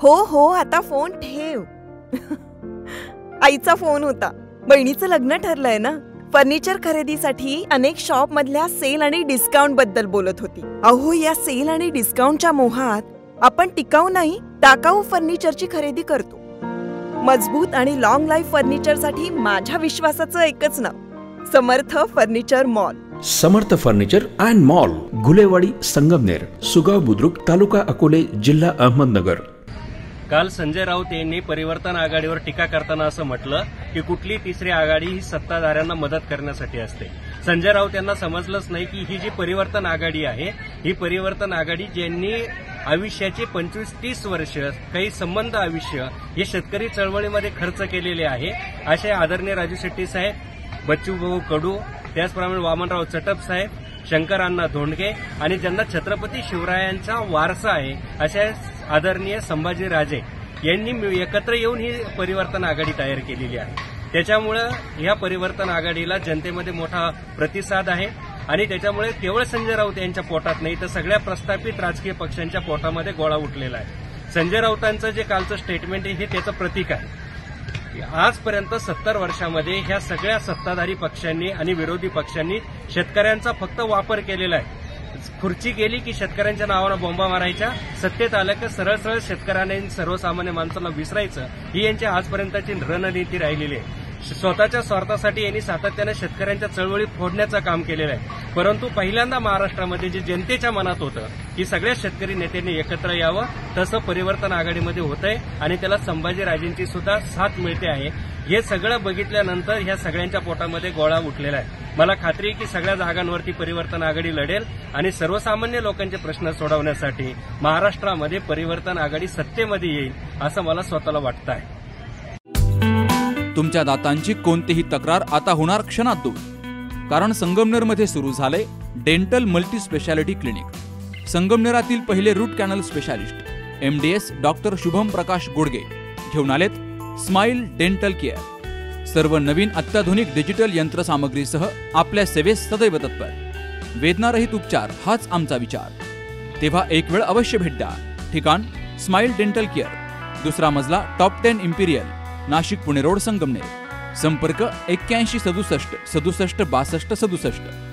हो हो, आता फोन ठेव. आईचा फोन होता. बहिणीचं लग्न ठरलंय ना. फर्निचर खरेदीसाठी अनेक शॉप मधल्या सेल आणि डिस्काउंट बद्दल बोलत होती. अहो, या सेल आणि डिस्काउंटच्या मोहात आपण टिकाऊ नाही, टाकाऊ फर्निचरची खरेदी करतो. मजबूत आणि लॉंग लाईफ फर्निचरसाठी माझ्या विश्वासाचं एकच नाव, Samarth furniture mall. Samarth furniture and mall, Gulewadi, Sangamner, Sugaon Budruk, taluka Akole, जिल्हा अहमदनगर. काल संजय राऊत यांनी परिवर्तन आघाडीवर टीका करताना असं म्हटलं की कुठली तिसरी आघाडी ही सत्ताधाऱ्यांना मदत करण्यासाठी असते. संजय राऊत यांना समजलंच नाही की ही जी परिवर्तन आघाडी आहे, ही परिवर्तन आघाडी ज्यांनी आयुष्याची 25-30 वर्ष, काही संबंध आयुष्य हे शेतकरी चळवळीमध्ये खर्च केलेले आहे, असे आदरणीय राजू शेट्टी साहेब, बच्चूभाऊ कडू, त्याचप्रमाणे वामनराव चटप साहेब, शंकरअण्णा धोंडगे आणि ज्यांना छत्रपती शिवरायांचा वारसा आहे अशा आदरणीय संभाजी राजे यांनी एकत्र येऊन ही परिवर्तन आघाडी तयार केलेली आहे. त्याच्यामुळे या परिवर्तन आघाडीला जनतेमध्ये मोठा प्रतिसाद आहे आणि त्याच्यामुळे केवळ संजय राऊत यांच्या पोटात नाही तर सगळ्या प्रस्थापित राजकीय पक्षांच्या पोटामध्ये गोळा उठलेला आहे. संजय राऊतांचं जे कालचं स्टेटमेंट आहे हे त्याचं प्रतीक आहे. आजपर्यंत 70 वर्षामध्ये ह्या सगळ्या सत्ताधारी पक्षांनी आणि विरोधी पक्षांनी शेतकऱ्यांचा फक्त वापर केलेला आहे. खुर्ची गेली की शेतकऱ्यांच्या नावानं बोंबा मारायच्या, सत्तेत आलं की सरळ सरळ शेतकऱ्यांनी सर्वसामान्य माणसाला विसरायचं, ही यांची आजपर्यंतची रणनीती राहिलेली आहे. स्वतःच्या स्वार्थासाठी यांनी सातत्याने शेतकऱ्यांच्या चळवळी फोडण्याचं काम केलेलं आहे. परंतु पहिल्यांदा महाराष्ट्रामध्ये जे जनतेच्या मनात होतं की सगळ्या शेतकरी नेत्यांनी एकत्र यावं, तसं परिवर्तन आघाडीमध्ये होतंय आणि त्याला संभाजीराजेंची सुद्धा साथ मिळते आहे. हे सगळं बघितल्यानंतर ह्या सगळ्यांच्या पोटामध्ये गोळा उठलेला आहे. मला खात्री आहे की सगळ्या जागांवरती परिवर्तन आघाडी लढेल आणि सर्वसामान्य लोकांचे प्रश्न सोडवण्यासाठी महाराष्ट्रामध्ये परिवर्तन आघाडी सत्तेमध्ये येईल असं मला स्वतःला वाटतं आहे. तुमच्या दातांची कोणतीही तक्रार आता होणार क्षणात दूर, कारण संगमनेरमध्ये सुरू झाले डेंटल मल्टी स्पेशालिटी क्लिनिक. संगमनेरातील पहिले root canal specialist MDS doctor Shubham Prakash Godge घेऊन आलेत स्माइल डेंटल केअर. सर्व नवीन अत्याधुनिक डिजिटल यंत्रसामग्रीसह आपल्या सेवेस सदैव तत्पर. वेदनारहित उपचार हाच आमचा विचार. तेव्हा एक वेळ अवश्य भेट द्या. ठिकाण स्माइल डेंटल केअर, 2रा मजला, top 10 imperial, Nashik Pune road, Sangamner. संपर्क 81 67 67 62 67.